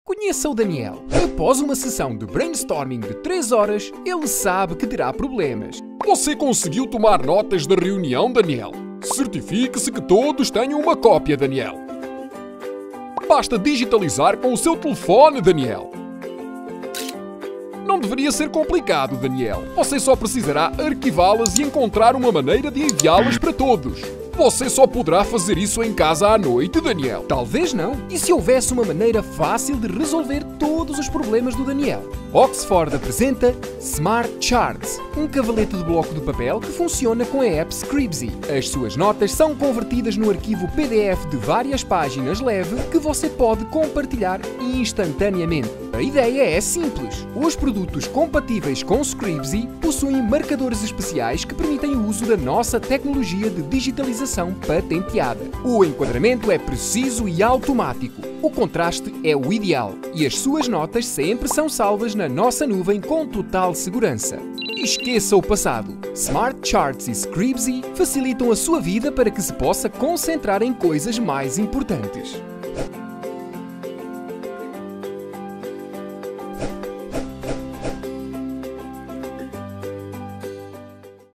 Conheça o Daniel. Após uma sessão de brainstorming de 3 horas, ele sabe que terá problemas. Você conseguiu tomar notas da reunião, Daniel? Certifique-se que todos tenham uma cópia, Daniel. Basta digitalizar com o seu telefone, Daniel. Não deveria ser complicado, Daniel. Você só precisará arquivá-las e encontrar uma maneira de enviá-las para todos. Você só poderá fazer isso em casa à noite, Daniel. Talvez não. E se houvesse uma maneira fácil de resolver todos os problemas do Daniel? Oxford apresenta Smart Charts, um cavalete de bloco de papel que funciona com a app Scribsy. As suas notas são convertidas no arquivo PDF de várias páginas leve que você pode compartilhar instantaneamente. A ideia é simples. Os produtos compatíveis com Scribsy possuem marcadores especiais que permitem o uso da nossa tecnologia de digitalização patenteada. O enquadramento é preciso e automático. O contraste é o ideal e as suas notas sempre são salvas na nossa nuvem com total segurança. Esqueça o passado. Smart Charts e Scribsy facilitam a sua vida para que se possa concentrar em coisas mais importantes.